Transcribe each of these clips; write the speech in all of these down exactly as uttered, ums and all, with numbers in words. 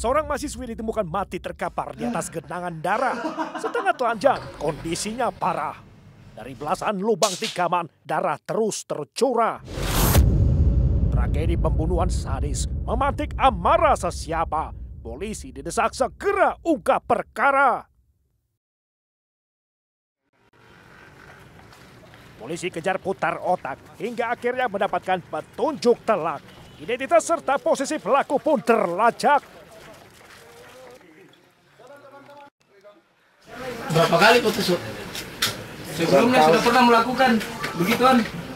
Seorang mahasiswi ditemukan mati terkapar di atas genangan darah. Setengah telanjang, kondisinya parah. Dari belasan lubang tikaman, darah terus tercurah. Tragedi pembunuhan sadis memantik amarah sesiapa. Polisi didesak segera ungkap perkara. Polisi kejar putar otak hingga akhirnya mendapatkan petunjuk telak. Identitas serta posisi pelaku pun terlacak. Berapa kali kau tusuk? Sebelumnya sudah pernah melakukan begituan.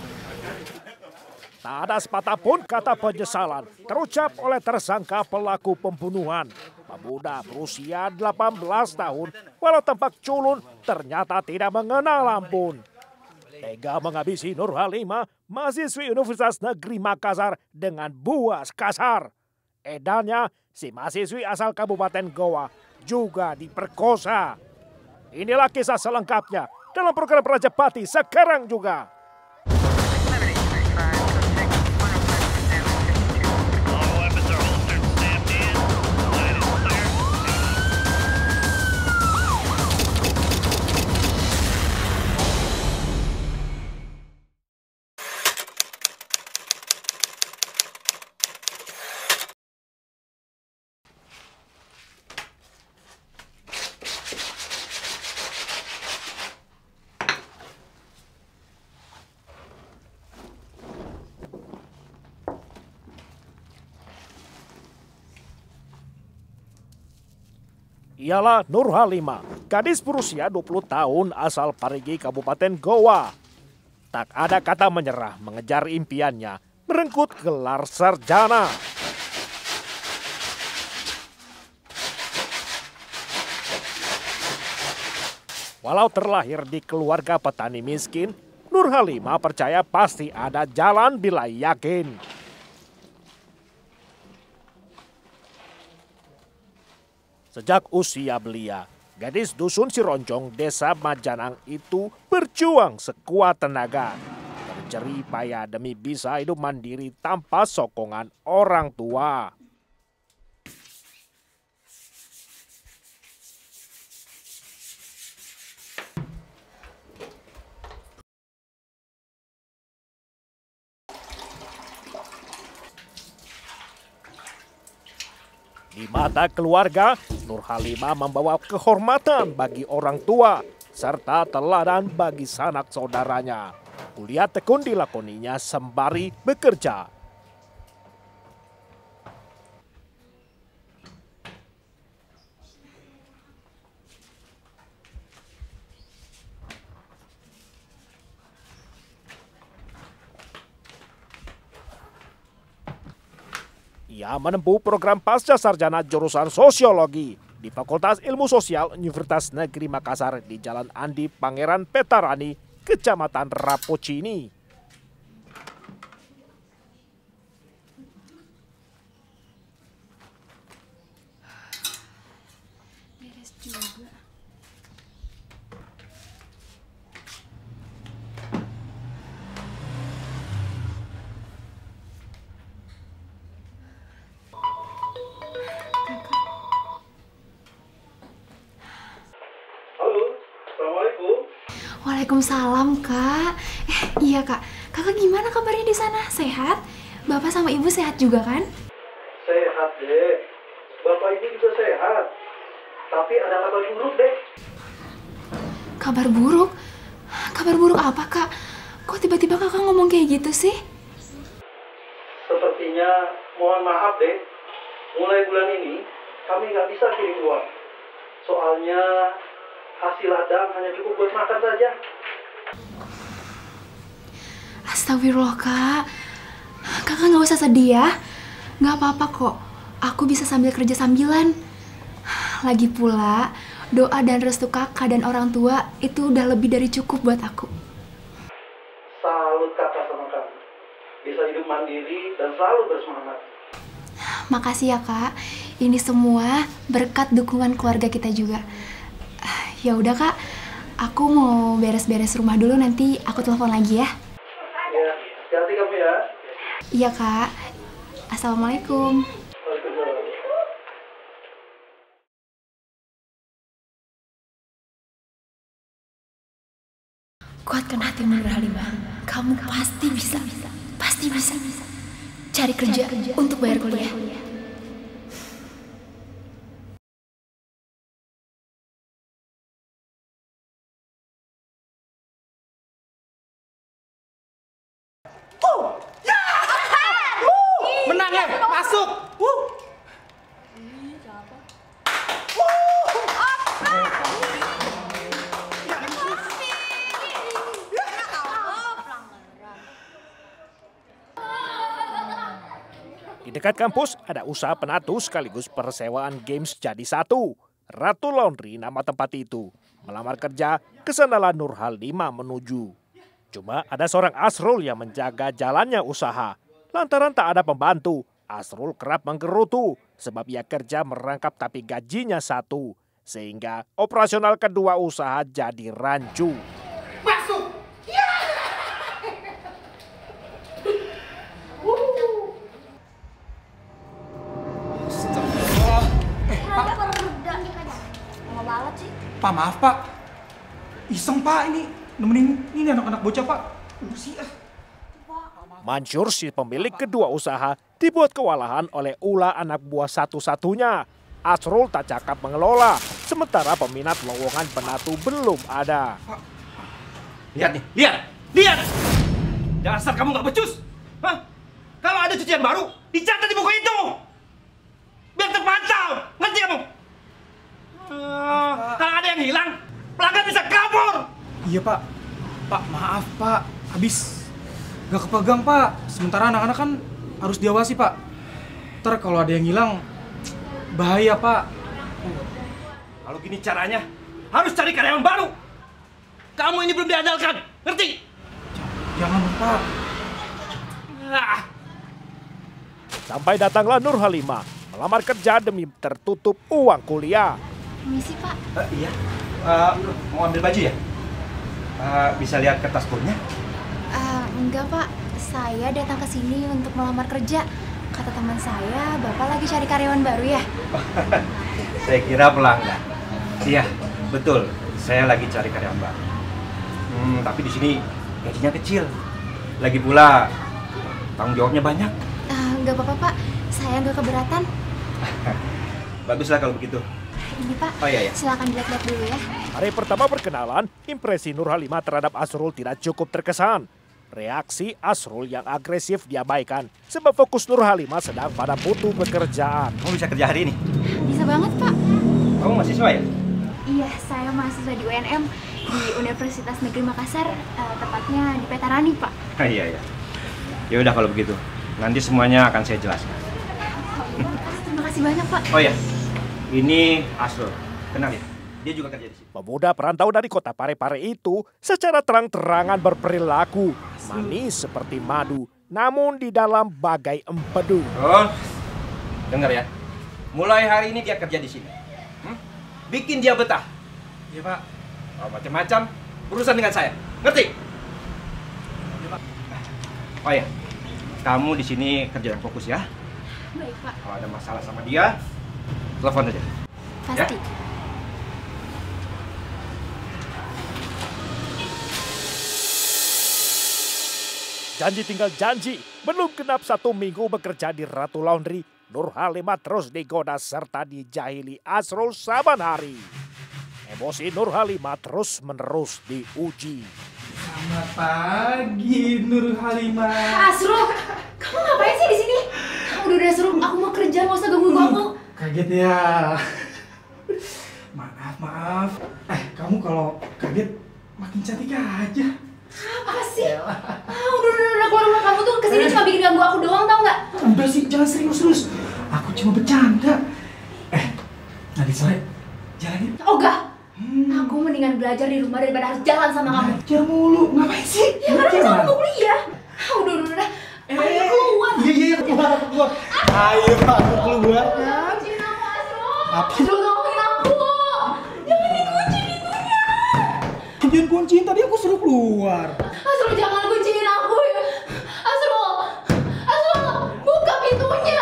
Tak ada sepatah pun kata penyesalan terucap oleh tersangka pelaku pembunuhan. Pemuda berusia delapan belas tahun, walau tampak culun, ternyata tidak mengenal ampun. Tega menghabisi Nur Halimah, mahasiswi Universitas Negeri Makassar dengan buas kasar. Edannya, si mahasiswi asal Kabupaten Goa juga diperkosa. Inilah kisah selengkapnya dalam program Raja Pati sekarang juga. Ialah Nur Halimah, gadis berusia dua puluh tahun asal Parigi, Kabupaten Goa. Tak ada kata menyerah mengejar impiannya, merengkuh gelar sarjana. Walau terlahir di keluarga petani miskin, Nur Halimah percaya pasti ada jalan bila yakin. Sejak usia belia, gadis dusun Sironjong, desa Majanang itu berjuang sekuat tenaga. Berjerih payah demi bisa hidup mandiri tanpa sokongan orang tua. Di mata keluarga, Nur Halimah membawa kehormatan bagi orang tua, serta teladan bagi sanak saudaranya. Kuliah tekun dilakoninya sembari bekerja. Ia menempuh program pasca sarjana jurusan sosiologi di Fakultas Ilmu Sosial Universitas Negeri Makassar di Jalan Andi Pangeran Petarani, Kecamatan Rapocini. Beres juga. Waalaikumsalam, Kak. Eh, iya, Kak. Kakak gimana kabarnya di sana? Sehat? Bapak sama Ibu sehat juga kan? Sehat, Dek. Bapak Ibu juga sehat. Tapi ada kabar buruk, Dek. Kabar buruk? Kabar buruk apa, Kak? Kok tiba-tiba Kakak ngomong kayak gitu sih? Sepertinya, mohon maaf, Dek. Mulai bulan ini, kami nggak bisa kirim uang. Soalnya, hasil ladang hanya cukup buat makan saja. Astagfirullah, Kak. Kakak nggak usah sedih ya. Nggak apa-apa kok. Aku bisa sambil kerja sambilan. Lagi pula, doa dan restu kakak dan orang tua itu udah lebih dari cukup buat aku. Salut kakak sama kamu. Bisa hidup mandiri dan selalu bersemangat. Makasih ya, Kak. Ini semua berkat dukungan keluarga kita juga. Ya udah, Kak, aku mau beres-beres rumah dulu, nanti aku telepon lagi ya. Ya, hati-hati kamu ya. Iya, Kak. Assalamualaikum. Waalaikumsalam. pasti bisa. Pasti bisa. Cari kerja untuk bayar kuliah. Menang ya, masuk. Wuh. Di dekat kampus ada usaha penatu sekaligus persewaan games jadi satu. Ratu Laundry nama tempat itu. Melamar kerja ke sanalah Nur Halimah menuju. Cuma ada seorang Asrul yang menjaga jalannya usaha. Lantaran tak ada pembantu, Asrul kerap menggerutu sebab ia kerja merangkap tapi gajinya satu. Sehingga operasional kedua usaha jadi rancu. Masuk. Pak, maaf Pak. Iseng Pak ini. Nemenin ini anak-anak bocah Pak. Usi ah. Mansur si pemilik kedua usaha dibuat kewalahan oleh ulah anak buah satu-satunya. Asrul tak cakap mengelola, sementara peminat lowongan penatu belum ada. Lihat nih, lihat, lihat. Dasar kamu nggak becus. Hah? Kalau ada cucian baru, dicatat di buku itu. Biar terpantau, ngerti kamu? Uh, kalau ada yang hilang, pelanggan bisa kabur. Iya Pak. Pak, maaf Pak. Habis gak kepegang Pak. Sementara anak-anak kan harus diawasi Pak. Ntar kalau ada yang hilang, bahaya Pak. Kalau gini caranya, harus cari karyawan baru. Kamu ini belum diandalkan, ngerti? Jangan Pak. Ah. Sampai datanglah Nur Halimah melamar kerja demi tertutup uang kuliah. Permisi Pak. Uh, iya, uh, mau ambil baju ya? Uh, bisa lihat kertas bornya? Uh, enggak Pak, saya datang ke sini untuk melamar kerja. Kata teman saya, Bapak lagi cari karyawan baru ya? Saya kira pelanggan. Iya, betul. Saya lagi cari karyawan baru. Hmm, tapi di sini gajinya kecil. Lagi pula tanggung jawabnya banyak. Uh, enggak apa-apa Pak, saya enggak keberatan. Baguslah kalau begitu. Ini Pak, oh, iya, iya. Silakan dilihat-lihat dulu ya. Hari pertama perkenalan, impresi Nur Halimah terhadap Asrul tidak cukup terkesan. Reaksi Asrul yang agresif diabaikan sebab fokus Nur Halimah sedang pada butuh pekerjaan. Kamu bisa kerja hari ini? Bisa banget Pak. Kamu mahasiswa ya? Iya, saya mahasiswa di U N M di Universitas Negeri Makassar, uh, tepatnya di Petarani Pak. Ah, iya, iya. Ya udah kalau begitu, nanti semuanya akan saya jelaskan. Terima kasih banyak Pak. Oh ya, ini Asrul. Kenal ya? Dia juga kerja di sini. Pemuda perantau dari kota Parepare itu secara terang-terangan berperilaku manis seperti madu, namun di dalam bagai empedu. Oh, dengar ya. Mulai hari ini dia kerja di sini. Hmm? Bikin dia betah. Iya Pak. Oh, macam-macam urusan dengan saya. Ngerti? Iya Pak. Oh ya, kamu di sini kerja yang fokus ya. Baik Pak. Kalau ada masalah sama dia, telepon aja. Pasti. Ya? Janji tinggal janji, belum genap satu minggu bekerja di Ratu Laundry, Nur Halimah terus digoda serta dijahili Asrul saban hari. Emosi Nur Halimah terus menerus diuji. Selamat pagi Nur Halimah. Asrul, kamu ngapain sih di sini? Udah udah suruh aku mau kerja, nggak usah ganggu aku. Kaget ya. Maaf, maaf. Eh, kamu kalau kaget makin cantik aja. Apa sih? Ah, udah udah udah keluar rumah kamu tuh kesini cuma bikin ganggu aku doang, tau nggak? Udah sih, jangan serius-serius. Aku cuma bercanda. Eh, nanti sore jalan yuk. Oh enggak. Hmm. Aku mendingan belajar di rumah daripada harus jalan sama kamu. Belajar mulu, ngapain sih? Ya karena aku mau kuliah. Ah, udah udah udah. Eh, Ayo keluar. Iya iya keluar aku keluar. Ayo Pak, aku keluar. Kunciin aku, Asrul. Apa? Asrul, ngomongin aku. Jangan dikunci pintunya. Jangan kunciin, tadi aku suruh keluar. Asrul, jangan kunciin aku ya. Asrul, Asrul, buka pintunya.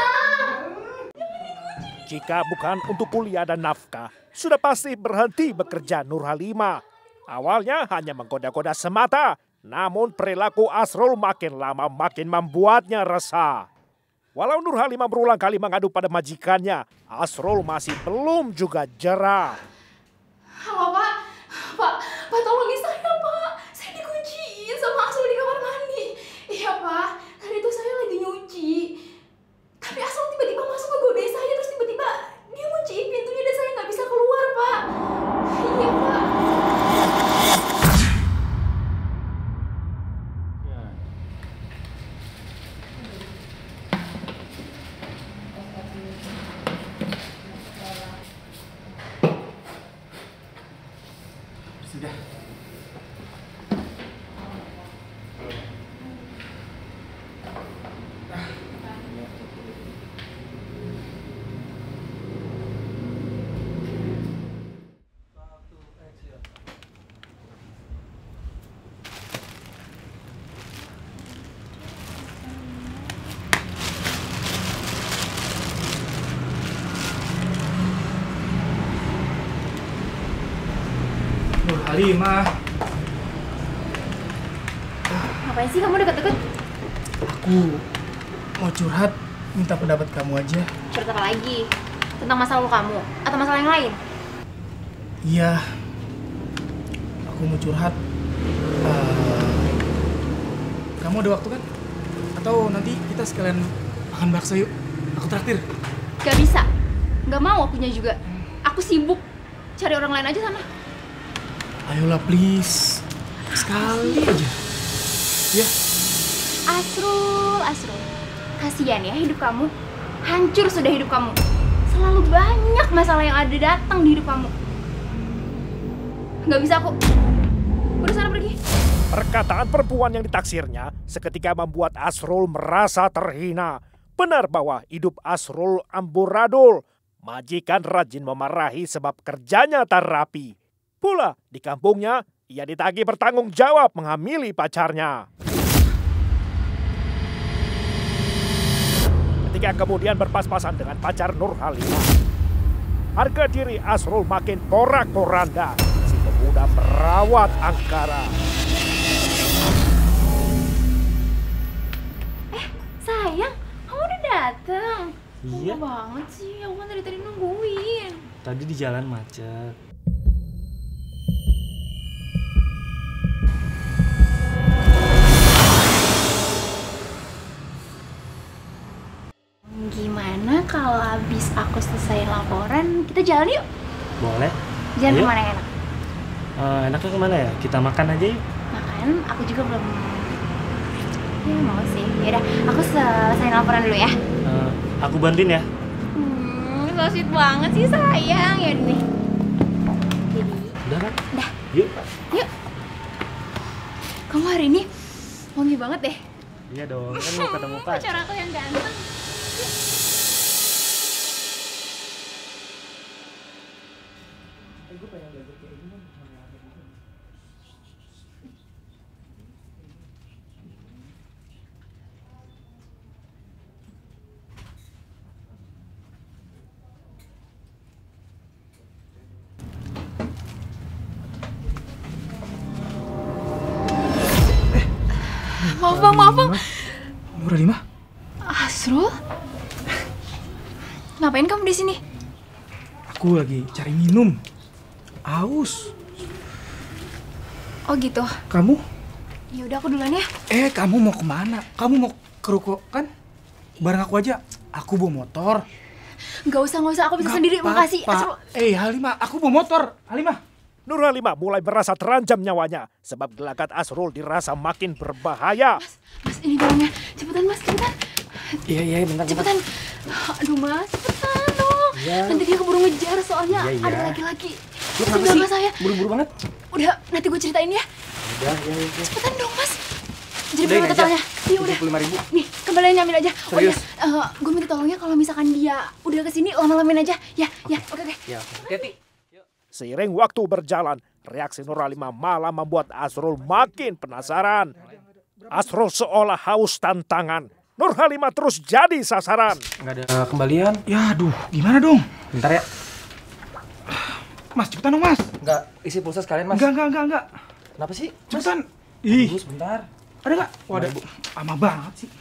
Jika bukan untuk kuliah dan nafkah, sudah pasti berhenti bekerja Nur Halimah. Awalnya hanya menggoda-goda semata, Namun perilaku Asrul makin lama makin membuatnya resah. Walau Nur Halimah berulang kali mengadu pada majikannya, Asrul masih belum juga jera. Halo Pak, Pak, Pak tolongin saya Pak. Saya dikunciin sama Asrul di kamar mandi. Iya Pak, tadi itu saya lagi nyuci. Tapi Asrul tiba-tiba masuk ke godain saya, terus tiba-tiba dia ngunciin pintunya dan saya nggak bisa keluar Pak. Iya Pak. Sudah. Nur Halimah, Ngapain sih kamu deket-deket? aku mau curhat, minta pendapat kamu aja. Curhat apa lagi? Tentang masa lalu kamu? Atau masalah yang lain? Iya, aku mau curhat. Eh, kamu ada waktu kan? Atau nanti kita sekalian makan bakso yuk? Aku traktir. Gak bisa. Gak mau akunya juga. Aku sibuk. Cari orang lain aja sana. Ayolah please, sekali aja. Ya. Asrul, Asrul. Kasihan ya hidup kamu. Hancur sudah hidup kamu. Selalu banyak masalah yang ada datang di hidup kamu. Gak bisa aku. Udah sana pergi. Perkataan perempuan yang ditaksirnya seketika membuat Asrul merasa terhina. Benar bahwa hidup Asrul amburadul. Majikan rajin memarahi sebab kerjanya tak rapi. Pula di kampungnya, ia ditagih bertanggung jawab menghamili pacarnya. Ketika kemudian berpas-pasan dengan pacar Nur Halimah, harga diri Asrul makin porak-poranda. Si pemuda merawat angkara. Eh, sayang, kamu udah dateng. Iya. Lama banget sih, aku kan dari tadi nungguin. Tadi di jalan macet. Gimana kalau habis aku selesai laporan, kita jalan yuk? Boleh? Jalan Ayo. kemana yang enak? Eh, enaknya kemana ya? Kita makan aja yuk. Makan, aku juga belum... Ya mau sih, yaudah aku selesai laporan dulu ya. Eh, aku bantuin ya. Hmm, so sweet banget sih sayang. Ya nih. Jadi, Udah kan? udah, Yuk. yuk. Kamu hari ini wangi banget deh. Iya dong, kan mau ketemu pacar. Pacar aku yang ganteng. Maaf bang, maaf bang. Nur Halimah, Asrul? Ngapain kamu di sini? aku lagi cari minum. Aus. Oh gitu. Kamu? Ya udah aku duluan ya. Eh, kamu mau kemana? Kamu mau ke ruko kan? Bareng aku aja. Aku bawa motor. Gak usah, gak usah. Aku bisa Nggak sendiri. apa-apa. Makasih. Asrul. Eh, Halimah, aku bawa motor. Halimah. Nur Halimah mulai merasa terancam nyawanya sebab gelagat Asrul dirasa makin berbahaya. Mas, ini barangnya. Cepetan mas, cepetan. Iya, iya, bentar. Cepetan. Aduh mas, cepetan dong. Iya. Nanti dia keburu ngejar soalnya Iya, iya. ada laki-laki. Lu Di kenapa belakang sih? saya. Buru-buru banget. Udah, nanti gue ceritain ya. Udah, ya, ya. Cepetan dong mas. Jadi Udah, berapa ini aja. totalnya? Iya udah. tujuh puluh lima ribu. Nih, kembaliannya ambil aja. Oh iya, Serius? eh, gue minta tolongnya kalau misalkan dia udah kesini lama-lamain aja. Ya, ya, oke oke. Ya, hati-hati. Seiring waktu berjalan, reaksi Nur Halimah malah membuat Asrul makin penasaran. Asrul seolah haus tantangan. Nur Halimah terus jadi sasaran. Nggak ada kembalian. Ya, aduh, gimana dong? Bentar ya. Mas, cepetan dong, Mas. Nggak isi pulsa sekalian, Mas. Enggak, enggak, enggak, enggak. Kenapa sih? Cepetan. Ih, Tunggu sebentar. ada nggak? Waduh, lama banget sih.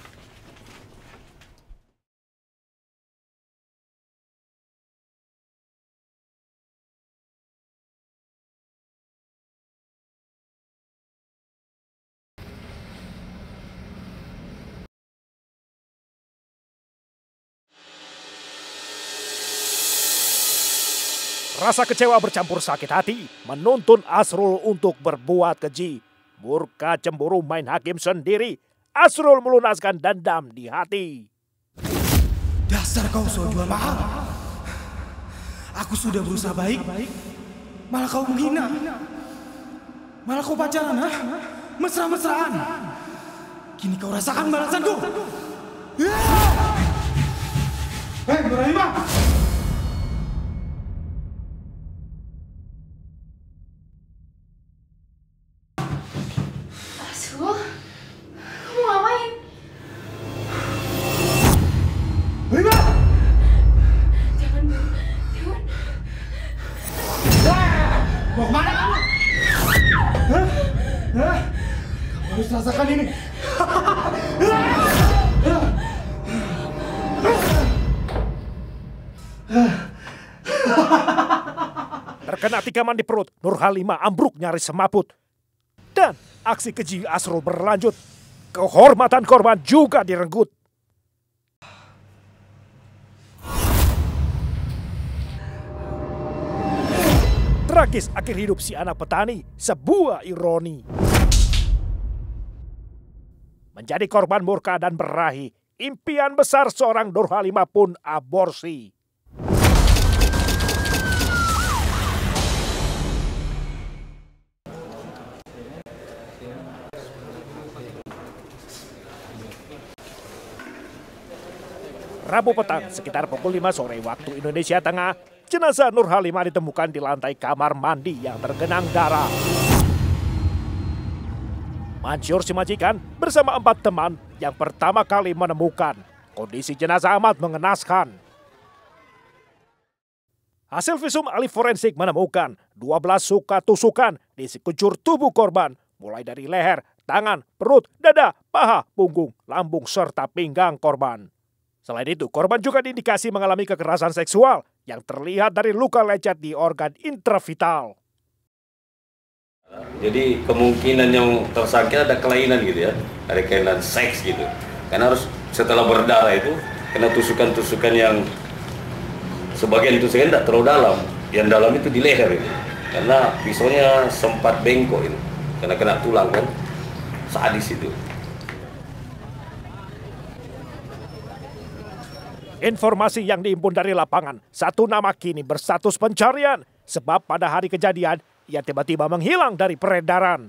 Rasa kecewa bercampur sakit hati menuntun Asrul untuk berbuat keji. Murka cemburu main hakim sendiri. Asrul melunaskan dendam di hati. Dasar kau so jual mahal. Aku sudah berusaha baik, malah kau menghina. Malah kau pacaran, ha? Mesra-mesraan. Kini kau rasakan balasanku. Hei, Nurhalima! Asrul, kamu ngapain? Nurhalima! Jangan, jangan. Mau kemana kamu? Hah? Hah? Kamu harus rasakan ini. Terkena tikaman di perut, Nurhalima ambruk nyaris semaput. Dan aksi keji Asrul berlanjut. Kehormatan korban juga direnggut. Tragis akhir hidup si anak petani, sebuah ironi. Menjadi korban murka dan berahi, impian besar seorang Nurhalima pun aborsi. Rabu petang sekitar pukul lima sore waktu Indonesia Tengah, jenazah Nurhalima ditemukan di lantai kamar mandi yang tergenang darah. Mansur si majikan bersama empat teman yang pertama kali menemukan kondisi jenazah amat mengenaskan. Hasil visum ahli forensik menemukan dua belas suka tusukan di sekujur tubuh korban, mulai dari leher, tangan, perut, dada, paha, punggung, lambung, serta pinggang korban. Selain itu, korban juga diindikasi mengalami kekerasan seksual yang terlihat dari luka lecet di organ intravital. Jadi kemungkinan yang tersangka ada kelainan gitu ya, ada kelainan seks gitu. Karena harus setelah berdarah itu kena tusukan-tusukan yang sebagian tusukan tidak terlalu dalam, yang dalam itu di leher itu. Karena pisaunya sempat bengkok itu, karena kena tulang kan, sadis itu. Informasi yang dihimpun dari lapangan, satu nama kini berstatus pencarian sebab pada hari kejadian ia tiba-tiba menghilang dari peredaran.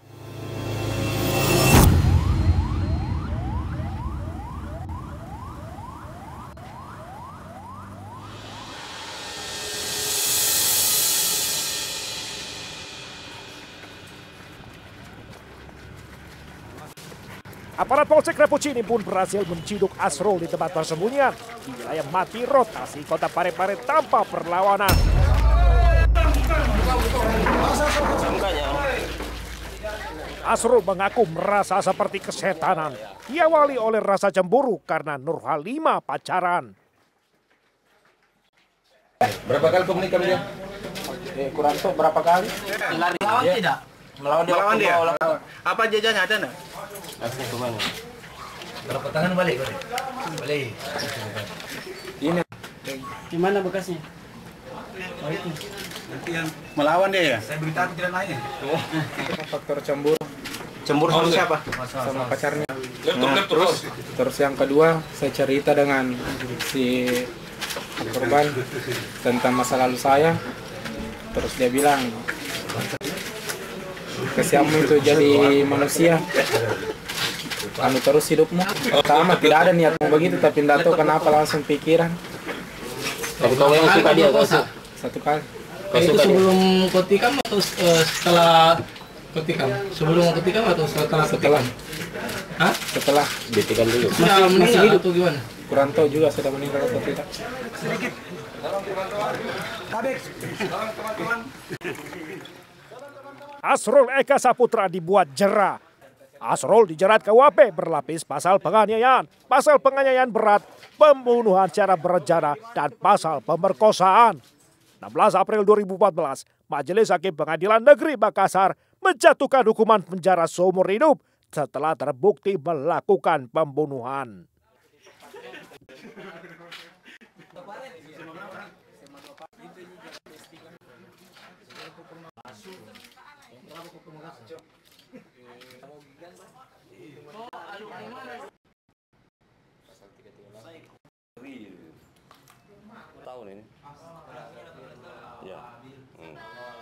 Aparat Polsek Rapuccini pun berhasil menciduk Asrul di tempat persembunyian di wilayah mati rotasi kota Parepare tanpa perlawanan. Asrul mengaku merasa seperti kesetanan, diawali oleh rasa cemburu karena Nurhalima pacaran. Berapa kali kau menikah dia? Eh, kurang tuh berapa kali? Melawan Ya. tidak? Melawan dia. Melawan dia? Melawan. Apa jajannya ada nggak? Asli kemana? Kalau tangan balik, balik. Ini. Gimana bekasnya? Nanti yang melawan dia ya? Saya beritahu tidak lain. Faktor cemburu Cemburu sama siapa? sama pacarnya. Nah, terus, terus yang kedua saya cerita dengan si korban tentang masa lalu saya. Terus dia bilang, kesiamu itu jadi manusia. Anu terus hidupmu. Pertama tidak ada niat mau begitu, tapi tidak tahu kenapa langsung pikiran. Tapi kau yang suka dia kau suka? Satu kali. Itu sebelum kau tikam atau eh, setelah kau tikam? Sebelum kau tikam atau setelah kau Setelah, tikam? Hah? setelah Ditikam dulu. Sudah masih meninggal hidup. atau gimana? kurang tahu juga sudah meninggal atau tidak. Asrul Eka Saputra dibuat jera. Asrul dijerat K U H P berlapis pasal penganiayaan, pasal penganiayaan berat, pembunuhan secara berencana, dan pasal pemerkosaan. enam belas April dua ribu empat belas, Majelis Hakim Pengadilan Negeri Makassar menjatuhkan hukuman penjara seumur hidup setelah terbukti melakukan pembunuhan. Tahun ini. Ya. Hmm.